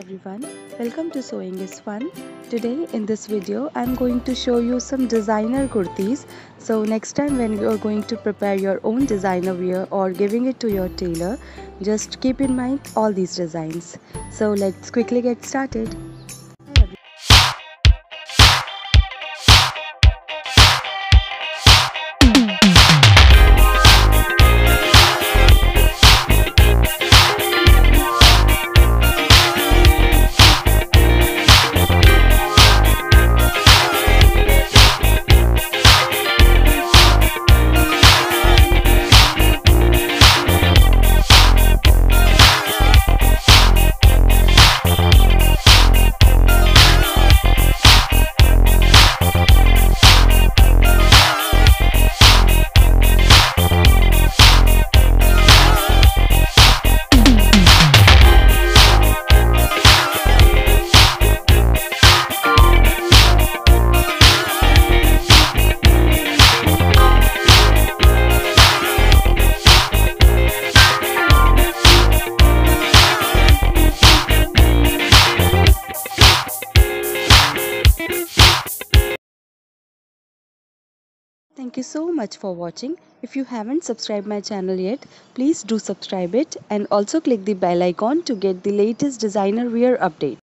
everyone, welcome to Sewing is Fun. Today in this video I'm going to show you some designer kurtis. So next time when you are going to prepare your own designer wear or giving it to your tailor, just keep in mind all these designs. So let's quickly get started. Thank you so much for watching. If you haven't subscribed my channel yet, please do subscribe it and also click the bell icon to get the latest designer wear update.